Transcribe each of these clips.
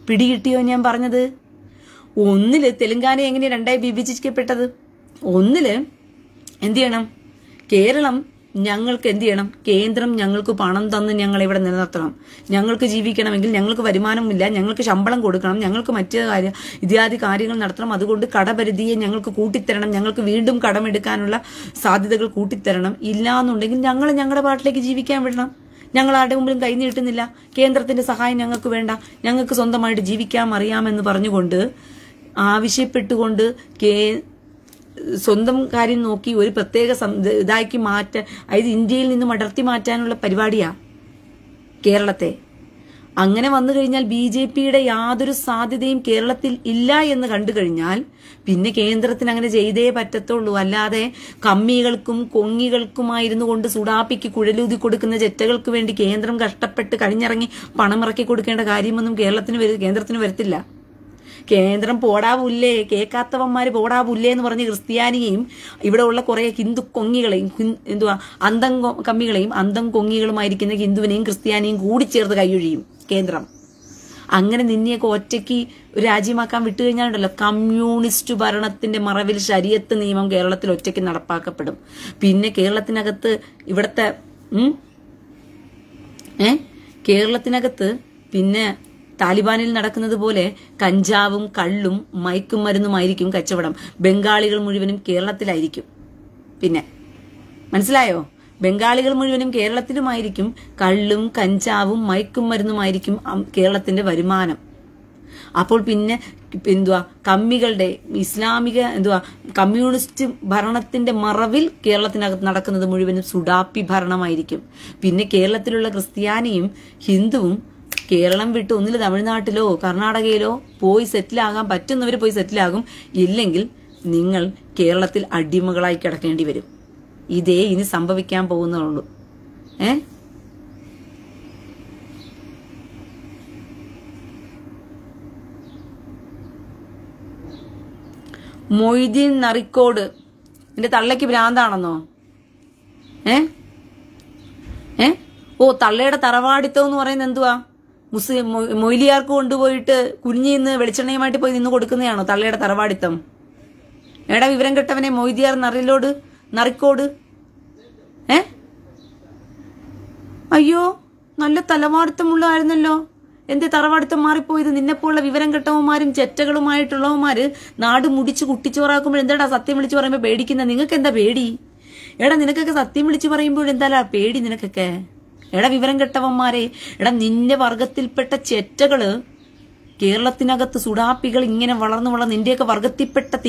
പിടികിട്ടിയോ ഞാൻ പറഞ്ഞത്? ഒന്നില് തെലങ്കാന എങ്ങനെ രണ്ടായി വിഭജിക്കപ്പെട്ടത്? ഒന്നില് എന്ത് ചെയ്യണം? കേരളം ഞങ്ങൾക്ക് എന്ത് ചെയ്യണം? കേന്ദ്രം ഞങ്ങൾക്ക് പണം തന്ന് ഞങ്ങൾ ഇവിടെ നിലനിർത്തണം. ഞങ്ങൾക്ക് ജീവിക്കണമെങ്കിൽ ഞങ്ങൾക്ക് വരുമാനമില്ല, ഞങ്ങൾക്ക് ശമ്പളം കൊടുക്കണം, ഞങ്ങൾക്ക് മറ്റു ഇത്യാദി കാര്യങ്ങൾ നടത്തണം. അതുകൊണ്ട് കടപരിധിയെ ഞങ്ങൾക്ക് കൂട്ടിത്തരണം, ഞങ്ങൾക്ക് വീണ്ടും കടമെടുക്കാനുള്ള സാധ്യതകൾ കൂട്ടിത്തരണം. ഇല്ലാന്നുണ്ടെങ്കിൽ ഞങ്ങൾ ഞങ്ങളുടെ പാട്ടിലേക്ക് ജീവിക്കാൻ വിടണം. ഞങ്ങൾ ആരുടെ മുമ്പിലും കൈ നീട്ടുന്നില്ല, കേന്ദ്രത്തിന്റെ സഹായം ഞങ്ങൾക്ക് വേണ്ട, ഞങ്ങൾക്ക് സ്വന്തമായിട്ട് ജീവിക്കാൻ അറിയാമെന്ന് പറഞ്ഞുകൊണ്ട് ആവശ്യപ്പെട്ടുകൊണ്ട് സ്വന്തം കാര്യം നോക്കി ഒരു പ്രത്യേക ഇതാക്കി അതായത് ഇന്ത്യയിൽ നിന്നും അടർത്തി മാറ്റാനുള്ള പരിപാടിയാ കേരളത്തെ. അങ്ങനെ വന്നു കഴിഞ്ഞാൽ BJPയുടെ യാതൊരു സാധ്യതയും കേരളത്തിൽ ഇല്ല എന്ന് കണ്ടു കഴിഞ്ഞാൽ പിന്നെ കേന്ദ്രത്തിന് അങ്ങനെ ചെയ്തേ പറ്റത്തുള്ളൂ. അല്ലാതെ കമ്മികൾക്കും കൊങ്ങികൾക്കുമായിരുന്നു കൊണ്ട് സുഡാപ്പിക്ക് കുഴലൂതി കൊടുക്കുന്ന ചെറ്റകൾക്ക് വേണ്ടി കേന്ദ്രം കഷ്ടപ്പെട്ട് കഴിഞ്ഞിറങ്ങി പണമിറക്കി കൊടുക്കേണ്ട കാര്യമൊന്നും കേന്ദ്രത്തിന് വരത്തില്ല. കേന്ദ്രം പോടാവുല്ലേ, കേൾക്കാത്തവന്മാര് പോടാവുല്ലേ എന്ന് പറഞ്ഞ് ക്രിസ്ത്യാനിയെയും ഇവിടെ ഉള്ള കുറെ ഹിന്ദു കൊങ്ങികളെയും അന്തം കമ്മികളെയും അന്തം കൊങ്ങികളുമായിരിക്കുന്ന ഹിന്ദുവിനെയും ക്രിസ്ത്യാനിയും കൂടി ചേർത്ത് കൈയൊഴിയും കേന്ദ്രം. അങ്ങനെ നിന്നെയൊക്കെ ഒറ്റയ്ക്ക് രാജ്യമാക്കാൻ വിട്ടുകഴിഞ്ഞാലുണ്ടല്ലോ, കമ്മ്യൂണിസ്റ്റ് ഭരണത്തിന്റെ മറവിൽ ശരീഅത്ത് നിയമം കേരളത്തിൽ ഒറ്റയ്ക്ക് നടപ്പാക്കപ്പെടും. പിന്നെ കേരളത്തിനകത്ത് ഇവിടത്തെ കേരളത്തിനകത്ത് പിന്നെ താലിബാനിൽ നടക്കുന്നത് പോലെ കഞ്ചാവും കള്ളും മയക്കുമരുന്നുമായിരിക്കും കച്ചവടം. ബംഗാളികൾ മുഴുവനും കേരളത്തിലായിരിക്കും. പിന്നെ മനസ്സിലായോ? ബംഗാളികൾ മുഴുവനും കേരളത്തിലുമായിരിക്കും. കള്ളും കഞ്ചാവും മയക്കുമരുന്നുമായിരിക്കും കേരളത്തിന്റെ വരുമാനം. അപ്പോൾ പിന്നെ കമ്മികളുടെ ഇസ്ലാമിക കമ്മ്യൂണിസ്റ്റ് ഭരണത്തിന്റെ മറവിൽ കേരളത്തിനകത്ത് നടക്കുന്നത് മുഴുവനും സുഡാപ്പി ഭരണമായിരിക്കും. പിന്നെ കേരളത്തിലുള്ള ക്രിസ്ത്യാനിയും ഹിന്ദുവും കേരളം വിട്ട് ഒന്നിൽ തമിഴ്നാട്ടിലോ കർണാടകയിലോ പോയി സെറ്റിലാകാൻ പറ്റുന്നവർ പോയി സെറ്റിലാകും. ഇല്ലെങ്കിൽ നിങ്ങൾ കേരളത്തിൽ അടിമകളായി കിടക്കേണ്ടി വരും. ഇതേ ഇനി സംഭവിക്കാൻ പോകുന്നുള്ളൂ. മൊയ്തീൻ നറിക്കോട് എന്റെ തള്ളയ്ക്ക് ഭ്രാന്താണെന്നോ? തള്ളയുടെ തറവാടിത്തം എന്ന് പറയുന്നത് എന്തുവാ? മൊയ്ലിയാർക്ക് കൊണ്ടുപോയിട്ട് കുഞ്ഞിന്ന് വെളിച്ചെണ്ണയുമായിട്ട് പോയി നിന്ന് കൊടുക്കുന്നതാണോ തള്ളയുടെ തറവാടിത്തം? എടാ വിവരം കെട്ടവനെ മൊയ്തിയാർ നറിക്കോട്. അയ്യോ, നല്ല തലവാടിത്തമുള്ളതായിരുന്നല്ലോ. എന്തേ തറവാടിത്തം മാറിപ്പോയത്? നിന്നെപ്പോലുള്ള വിവരം കെട്ടവന്മാരും ചെറ്റകളുമായിട്ടുള്ളവന്മാര് നാട് മുടിച്ച് കുട്ടിച്ചോറാക്കുമ്പോൾ എന്താടാ സത്യം വിളിച്ചു പറയുമ്പോ പേടിക്കുന്ന? നിങ്ങൾക്ക് എന്താ പേടി? എടാ നിനക്കൊക്കെ സത്യം വിളിച്ചു പറയുമ്പോൾ എന്താ പേടി നിനക്കൊക്കെ? എടാ വിവരം കെട്ടവന്മാരെ, എടാ നിന്റെ വർഗത്തിൽപ്പെട്ട ചെറ്റകള് കേരളത്തിനകത്ത് സുഡാപ്പികൾ ഇങ്ങനെ വളർന്നു നിന്റെയൊക്കെ വർഗത്തിൽപ്പെട്ട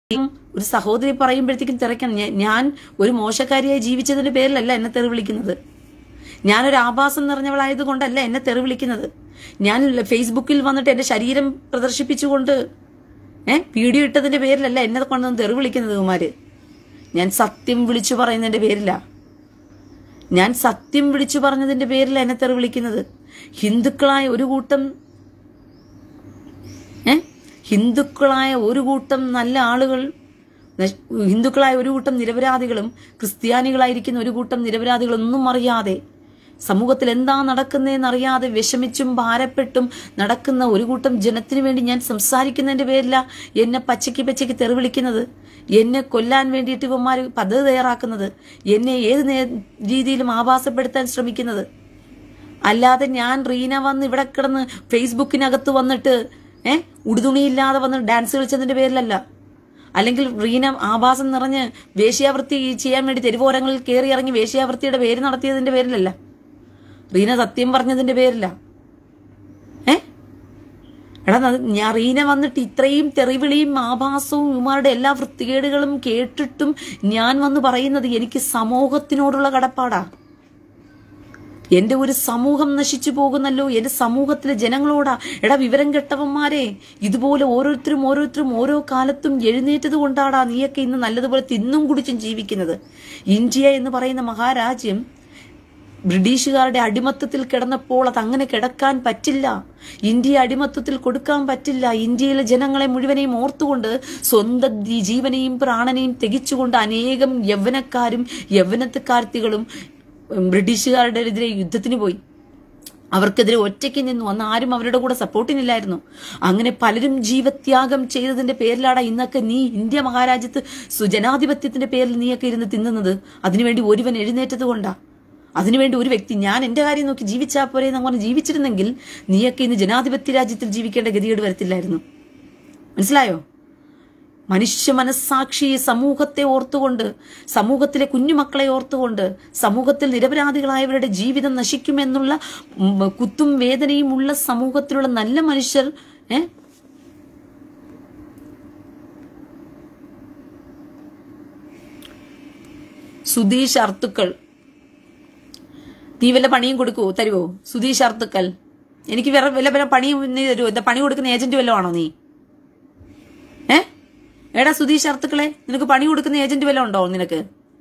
ഒരു സഹോദരി പറയുമ്പോഴത്തേക്കും തിരക്കണം. ഞാൻ ഒരു മോശക്കാരിയായി ജീവിച്ചതിന്റെ പേരിലല്ല എന്നെ തെറി വിളിക്കുന്നത്. ഞാനൊരു ആഭാസം നിറഞ്ഞവളായത് കൊണ്ടല്ല എന്നെ തെറി വിളിക്കുന്നത്. ഞാൻ ഫേസ്ബുക്കിൽ വന്നിട്ട് എന്റെ ശരീരം പ്രദർശിപ്പിച്ചുകൊണ്ട് വീഡിയോ ഇട്ടതിന്റെ പേരിലല്ല എന്നെ കൊണ്ടൊന്നും തെറി വിളിക്കുന്നത്. കുമാര്, ഞാൻ സത്യം വിളിച്ചു പറയുന്നതിന്റെ പേരില, ഞാൻ സത്യം വിളിച്ചു പറഞ്ഞതിന്റെ പേരില എന്നെ തെറി വിളിക്കുന്നത്. ഹിന്ദുക്കളായ ഒരു കൂട്ടം നല്ല ആളുകൾ, ഹിന്ദുക്കളായ ഒരു കൂട്ടം നിരപരാധികളും ക്രിസ്ത്യാനികളായിരിക്കുന്ന ഒരു കൂട്ടം നിരപരാധികളൊന്നും അറിയാതെ, സമൂഹത്തിൽ എന്താ നടക്കുന്നതെന്ന് അറിയാതെ വിഷമിച്ചും ഭാരപ്പെട്ടും നടക്കുന്ന ഒരു കൂട്ടം ജനത്തിനു വേണ്ടി ഞാൻ സംസാരിക്കുന്നതിന്റെ പേരില എന്നെ പച്ചയ്ക്ക് തെറി വിളിക്കുന്നത്, എന്നെ കൊല്ലാൻ വേണ്ടിയിട്ട് ഇവന്മാർ പദ്ധതി തയ്യാറാക്കുന്നത്, എന്നെ ഏത് രീതിയിലും ആഭാസപ്പെടുത്താൻ ശ്രമിക്കുന്നത്. അല്ലാതെ ഞാൻ റീന വന്ന് ഇവിടെ കിടന്ന് ഫേസ്ബുക്കിനകത്ത് വന്നിട്ട് ഉടുതുണിയില്ലാതെ വന്ന് ഡാൻസ് കളിച്ചതിന്റെ പേരിലല്ല, അല്ലെങ്കിൽ റീന ആഭാസം നിറഞ്ഞ് വേശ്യാവൃത്തി ചെയ്യാൻ വേണ്ടി തെരുവോരങ്ങളിൽ കയറി ഇറങ്ങി വേശ്യാവൃത്തിയുടെ പേര് നടത്തിയതിന്റെ പേരിലല്ല, റീന സത്യം പറഞ്ഞതിന്റെ പേരില. എടാ, ഞാൻ റീന വന്നിട്ട് ഇത്രയും തെറിവിളിയും ആഭാസവും ഇവന്മാരുടെ എല്ലാ വൃത്തികേടുകളും കേട്ടിട്ടും ഞാൻ വന്ന് പറയുന്നത് എനിക്ക് സമൂഹത്തിനോടുള്ള കടപ്പാടാ. എന്റെ ഒരു സമൂഹം നശിച്ചു പോകുന്നല്ലോ, എന്റെ സമൂഹത്തിലെ ജനങ്ങളോടാ. എടാ വിവരം കെട്ടവന്മാരെ, ഇതുപോലെ ഓരോരുത്തരും ഓരോ കാലത്തും എഴുന്നേറ്റത് കൊണ്ടാടാ നീയൊക്കെ ഇന്ന് നല്ലതുപോലെ തിന്നും കുടിച്ചും ജീവിക്കുന്നത്. ഇന്ത്യ എന്ന് പറയുന്ന മഹാരാജ്യം ബ്രിട്ടീഷുകാരുടെ അടിമത്തത്തിൽ കിടന്നപ്പോൾ അത് അങ്ങനെ കിടക്കാൻ പറ്റില്ല. ഇന്ത്യയെ അടിമത്തത്തിൽ കൊടുക്കാൻ പറ്റില്ല. ഇന്ത്യയിലെ ജനങ്ങളെ മുഴുവനെയും ഓർത്തുകൊണ്ട് സ്വന്തം ജീവനെയും പ്രാണനെയും തികച്ചുകൊണ്ട് അനേകം യൗവനക്കാരും യൗവനക്കാർത്തികളും ബ്രിട്ടീഷുകാരുടെ എതിരെ യുദ്ധത്തിന് പോയി. അവർക്കെതിരെ ഒറ്റയ്ക്ക് നിന്നു. അന്ന് ആരും അവരുടെ കൂടെ സപ്പോർട്ടിനില്ലായിരുന്നു. അങ്ങനെ പലരും ജീവത്യാഗം ചെയ്തതിന്റെ പേരിലാണ് ഇന്നൊക്കെ നീ ഇന്ത്യ മഹാരാജ്യത്ത് ജനാധിപത്യത്തിന്റെ പേരിൽ നീയൊക്കെ ഇരുന്ന് തിന്നുന്നത്. അതിനുവേണ്ടി ഒരുവൻ എഴുന്നേറ്റത് കൊണ്ടാ. അതിനുവേണ്ടി ഒരു വ്യക്തി ഞാൻ എന്റെ കാര്യം നോക്കി ജീവിച്ചാ പോരെ എന്ന് പറഞ്ഞ് ജീവിച്ചിരുന്നെങ്കിൽ നീയൊക്കെ ഇന്ന് ജനാധിപത്യ രാജ്യത്തിൽ ജീവിക്കേണ്ട ഗതികേട് വരത്തില്ലായിരുന്നു. മനസ്സിലായോ? മനുഷ്യ മനസ്സാക്ഷി സമൂഹത്തെ ഓർത്തുകൊണ്ട്, സമൂഹത്തിലെ കുഞ്ഞുമക്കളെ ഓർത്തുകൊണ്ട്, സമൂഹത്തിൽ നിരപരാധികളായവരുടെ ജീവിതം നശിക്കുമെന്നുള്ള കുത്തും വേദനയും ഉള്ള സമൂഹത്തിലുള്ള നല്ല മനുഷ്യർ സുധീഷ് അർത്തുക്കൾ, നീ വല്ല പണിയും കൊടുക്കുവോ? തരുവോ? സുധീഷ് അർത്തുക്കൽ, എനിക്ക് വേറെ വല്ല പണിയും നീ തരുവോ? എന്താ പണി കൊടുക്കുന്ന ഏജന്റ് വല്ലതും ആണോ നീ? എടാ സുധീഷ് അർത്തുക്കളെ, നിനക്ക് പണി കൊടുക്കുന്ന ഏജന്റ് വല്ലതും ഉണ്ടോ നിനക്ക്?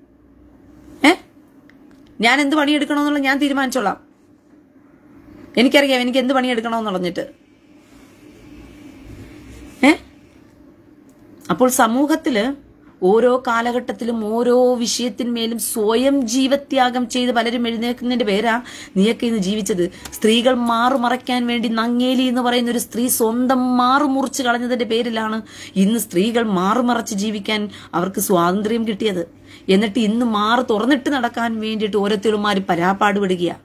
ഞാൻ എന്ത് പണിയെടുക്കണമെന്നുള്ള ഞാൻ തീരുമാനിച്ചോളാം. എനിക്കറിയാം എനിക്ക് എന്ത് പണിയെടുക്കണമെന്ന് പറഞ്ഞിട്ട്. അപ്പോൾ സമൂഹത്തില് ഓരോ കാലഘട്ടത്തിലും ഓരോ വിഷയത്തിന്മേലും സ്വയം ജീവത്യാഗം ചെയ്ത് പലരും എഴുന്നേൽക്കുന്നതിന്റെ പേരാ നീയൊക്കെ ഇന്ന് ജീവിച്ചത്. സ്ത്രീകൾ മാറുമറയ്ക്കാൻ വേണ്ടി നങ്ങേലി എന്ന് പറയുന്ന ഒരു സ്ത്രീ സ്വന്തം മാറുമുറിച്ച് കളഞ്ഞതിന്റെ പേരിലാണ് ഇന്ന് സ്ത്രീകൾ മാറുമറച്ച് ജീവിക്കാൻ അവർക്ക് സ്വാതന്ത്ര്യം കിട്ടിയത്. എന്നിട്ട് ഇന്ന് മാറ് തുറന്നിട്ട് നടക്കാൻ വേണ്ടിയിട്ട് ഓരോരുത്തരുമാര് പരാപ്പാടുപെടുകയാ.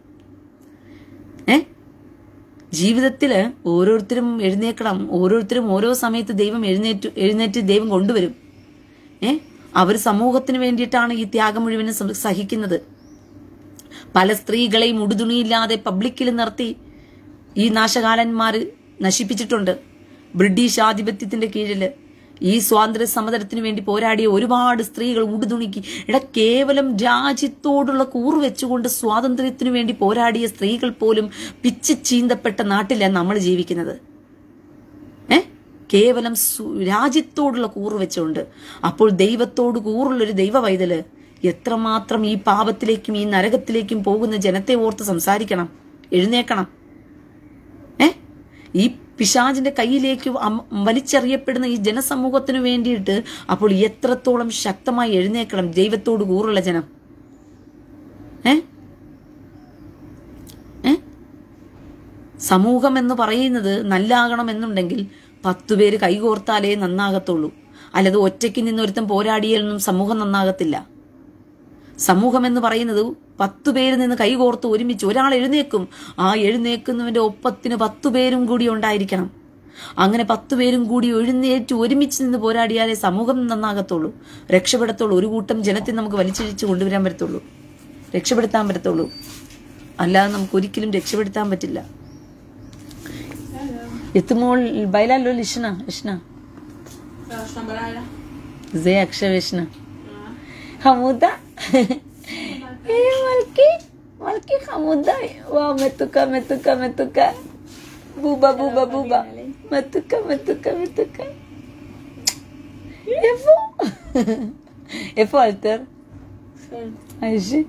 ജീവിതത്തില് ഓരോരുത്തരും എഴുന്നേക്കണം. ഓരോരുത്തരും ഓരോ സമയത്ത് ദൈവം എഴുന്നേറ്റ് ദൈവം കൊണ്ടുവരും. അവർ സമൂഹത്തിന് വേണ്ടിയിട്ടാണ് ഈ ത്യാഗം മുഴുവനും സഹിക്കുന്നത്. പല സ്ത്രീകളെയും ഉടുതുണിയില്ലാതെ പബ്ലിക്കിൽ നിർത്തി ഈ നാശകാലന്മാര് നശിപ്പിച്ചിട്ടുണ്ട്. ബ്രിട്ടീഷ് ആധിപത്യത്തിന്റെ കീഴില് ഈ സ്വാതന്ത്ര്യ സമരത്തിന് വേണ്ടി പോരാടിയ ഒരുപാട് സ്ത്രീകൾ ഉടുതുണിക്ക് കേവലം രാജ്യത്തോടുള്ള കൂറ് വെച്ചുകൊണ്ട് സ്വാതന്ത്ര്യത്തിനു വേണ്ടി പോരാടിയ സ്ത്രീകൾ പോലും പിച്ച് ചീന്തപ്പെട്ട നാട്ടിലാണ് നമ്മൾ ജീവിക്കുന്നത്. കേവലം രാജ്യത്തോടുള്ള കൂറ് വെച്ചുകൊണ്ട്. അപ്പോൾ ദൈവത്തോട് കൂറുള്ളൊരു ദൈവ പൈതല് എത്രമാത്രം ഈ പാപത്തിലേക്കും ഈ നരകത്തിലേക്കും പോകുന്ന ജനത്തെ ഓർത്ത് സംസാരിക്കണം, എഴുന്നേക്കണം. ഈ പിശാചിന്റെ കയ്യിലേക്ക് വലിച്ചെറിയപ്പെടുന്ന ഈ ജനസമൂഹത്തിനു വേണ്ടിയിട്ട് അപ്പോൾ എത്രത്തോളം ശക്തമായി എഴുന്നേക്കണം ദൈവത്തോട് കൂറുള്ള ജനം. സമൂഹം എന്ന് പറയുന്നത് നല്ലാകണം എന്നുണ്ടെങ്കിൽ 10 പേര് കൈകോർത്താലേ നന്നാകത്തുള്ളൂ. അല്ലാതെ ഒറ്റയ്ക്ക് നിന്നൊരുത്തം പോരാടിയാലൊന്നും സമൂഹം നന്നാകത്തില്ല. സമൂഹം എന്ന് പറയുന്നത് 10 പേര് നിന്ന് കൈകോർത്ത് ഒരുമിച്ച് ഒരാൾ എഴുന്നേക്കും. ആ എഴുന്നേക്കുന്നവന്റെ ഒപ്പത്തിന് 10 പേരും കൂടി ഉണ്ടായിരിക്കണം. അങ്ങനെ 10 പേരും കൂടി എഴുന്നേറ്റ് ഒരുമിച്ച് നിന്ന് പോരാടിയാലേ സമൂഹം നന്നാകത്തുള്ളൂ, രക്ഷപ്പെടത്തുള്ളൂ. ഒരു കൂട്ടം ജനത്തെ നമുക്ക് വലിച്ചിഴിച്ച് കൊണ്ടുവരാൻ പറ്റത്തുള്ളൂ, രക്ഷപ്പെടുത്താൻ പറ്റത്തുള്ളൂ. അല്ലാതെ നമുക്ക് ഒരിക്കലും രക്ഷപ്പെടുത്താൻ പറ്റില്ല. എത്തുമ്പോൾ ബൈലാലോ ലിഷ്ന زي أكشوشنا حمودة إيه مالكي حمودة واو متوكا بوبا متوكا איפה אלתר? האישי?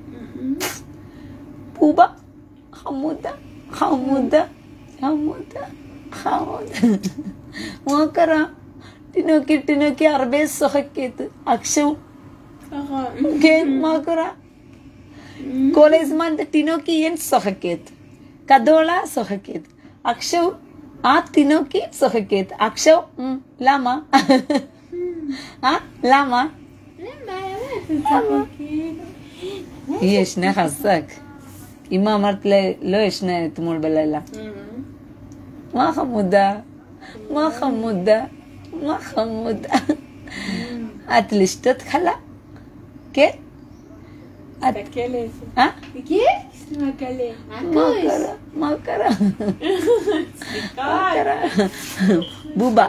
בובה חמודה מה קרה? תינוקי הרבה שוחקת עכשיו כן, מה קרה? כל הזמן תינוקי אין שוחקת גדולה שוחקת עכשיו תינוקי שוחקת עכשיו למה? למה? היא ישנה חזק. אמא אמרת לה, לא ישנה אתמול בלילה. מה חמודה? את לשתות חלה? כן? מה קרה? בובה.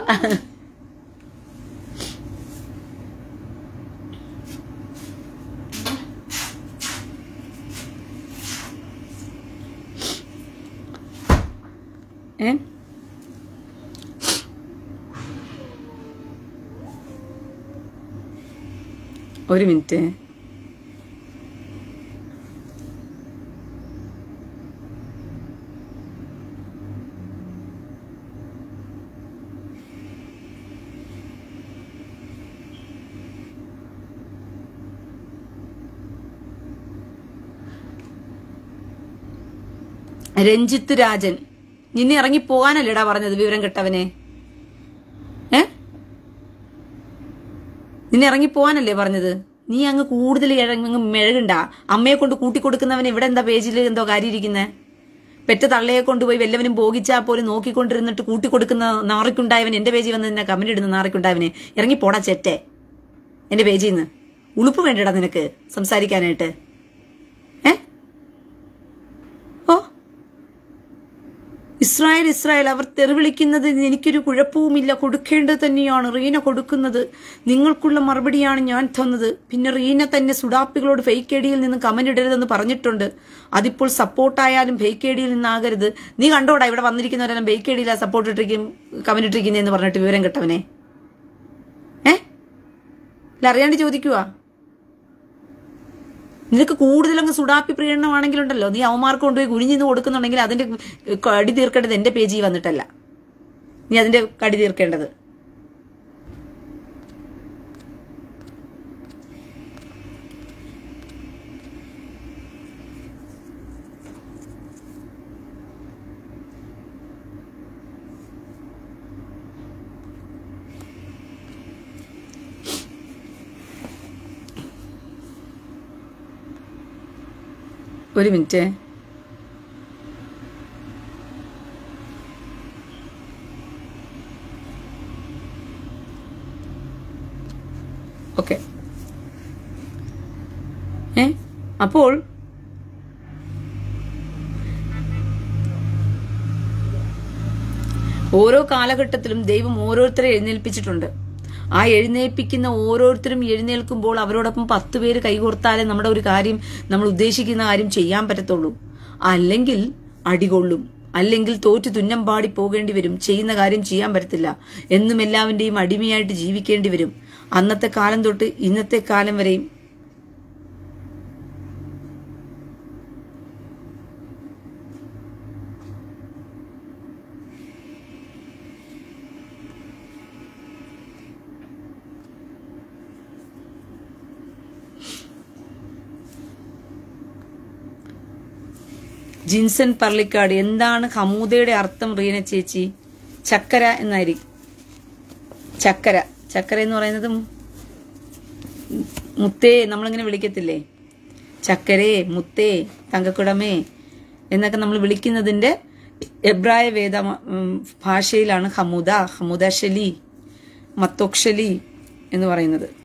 ഒരു മിനിറ്റ് രഞ്ജിത്ത് രാജൻ നിന്നെ ഇറങ്ങി പോകാനല്ലേടാ പറഞ്ഞത് വിവരം കെട്ടവനെ നിന്നെ ഇറങ്ങി പോകാനല്ലേ പറഞ്ഞത് നീ അങ്ങ് കൂടുതൽ അങ്ങ് മെഴുകണ്ട അമ്മയെ കൊണ്ട് കൂട്ടിക്കൊടുക്കുന്നവൻ ഇവിടെ എന്താ പേജിൽ എന്തോ കാര്യം ഇരിക്കുന്നേ പെറ്റ തള്ളയെ കൊണ്ടുപോയി വല്ലവനും ഭോഗിച്ചാൽ പോലും നോക്കിക്കൊണ്ടിരുന്നിട്ട് കൂട്ടിക്കൊടുക്കുന്ന നാറിക്കുണ്ടായവൻ എന്റെ പേജിൽ വന്ന് നിന്നെ കമന്റ് ഇടുന്ന നാറിക്കുണ്ടായവനെ ഇറങ്ങി പോടാ ചെറ്റെ എന്റെ പേജിൽ നിന്ന് ഉളുപ്പ് വേണ്ടടാ നിനക്ക് സംസാരിക്കാനായിട്ട് ഇസ്രായേൽ അവർ തെറിവിളിക്കുന്നത് എനിക്കൊരു കുഴപ്പവുമില്ല കൊടുക്കേണ്ടത് തന്നെയാണ് റീന കൊടുക്കുന്നത് നിങ്ങൾക്കുള്ള മറുപടിയാണ് ഞാൻ തന്നത് പിന്നെ റീന തന്നെ സുഡാപ്പികളോട് ഫേക്ക് ഐഡിയിൽ നിന്ന് കമന്റ് ഇടരുതെന്ന് പറഞ്ഞിട്ടുണ്ട് അതിപ്പോൾ സപ്പോർട്ടായാലും ഫേക്ക് ഐഡിയിൽ നിന്നാകരുത് നീ കണ്ടോടാ ഇവിടെ വന്നിരിക്കുന്നവരെല്ലാം ഫേക്ക് ഐഡിയിലാ സപ്പോർട്ട് ഇട്ടിരിക്കും കമന്റ് ഇട്ടിരിക്കുന്നതെന്ന് പറഞ്ഞിട്ട് വിവരം കെട്ടവനെ അറിയാണ്ട് ചോദിക്കുക നിനക്ക് കൂടുതലങ്ങ് സുഡാപ്പി പ്രീണനമാണെങ്കിലുണ്ടല്ലോ നീ അവന്മാർക്ക് കൊണ്ടുപോയി കുനിഞ്ഞിന്ന് കൊടുക്കുന്നുണ്ടെങ്കിൽ അതിന്റെ കടി തീർക്കേണ്ടത് എന്റെ പേജിൽ വന്നിട്ടല്ല നീ അതിന്റെ കടി തീർക്കേണ്ടത് ഒരു മിനിറ്റ് ഓക്കെ അപ്പോൾ ഓരോ കാലഘട്ടത്തിലും ദൈവം ഓരോരുത്തരെ എഴുന്നേൽപ്പിച്ചിട്ടുണ്ട് ആ എഴുന്നേൽപ്പിക്കുന്ന ഓരോരുത്തരും എഴുന്നേൽക്കുമ്പോൾ അവരോടൊപ്പം 10 പേര് കൈകോർത്താലേ നമ്മുടെ ഒരു കാര്യം നമ്മൾ ഉദ്ദേശിക്കുന്ന കാര്യം ചെയ്യാൻ പറ്റത്തുള്ളൂ അല്ലെങ്കിൽ അടികൊള്ളും അല്ലെങ്കിൽ തോറ്റു തുന്നം പാടി പോകേണ്ടി വരും ചെയ്യുന്ന കാര്യം ചെയ്യാൻ പറ്റത്തില്ല എന്നും എല്ലാവന്റെയും അടിമയായിട്ട് ജീവിക്കേണ്ടി വരും അന്നത്തെ കാലം തൊട്ട് ഇന്നത്തെ കാലം വരെയും ജിൻസൺ പർളിക്കാട് എന്താണ് ഹമൂദയുടെ അർത്ഥം റീന ചേച്ചി ചക്കര എന്നായിരിക്കും ചക്കര എന്ന് പറയുന്നത് മുത്തേ നമ്മളിങ്ങനെ വിളിക്കത്തില്ലേ ചക്കരേ മുത്തേ തങ്കക്കുടമേ എന്നൊക്കെ നമ്മൾ വിളിക്കുന്നതിന്റെ എബ്രായ വേദ ഭാഷയിലാണ് ഹമൂദ ഷലി മത്തോക്ഷലി എന്ന് പറയുന്നത്